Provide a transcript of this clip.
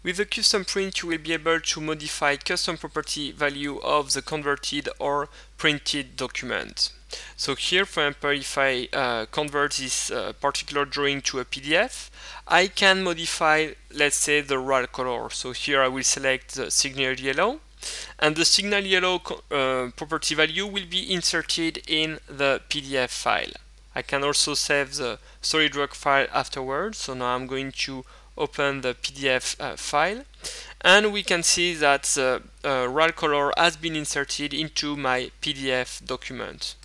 With the custom print, you will be able to modify custom property value of the converted or printed document. So here, for example, if I convert this particular drawing to a PDF, I can modify, let's say, the RAL color. So here I will select the signal yellow, and the signal yellow property value will be inserted in the PDF file. I can also save the SolidWorks file afterwards. So now I'm going to open the PDF file, and we can see that the RAL color has been inserted into my PDF document.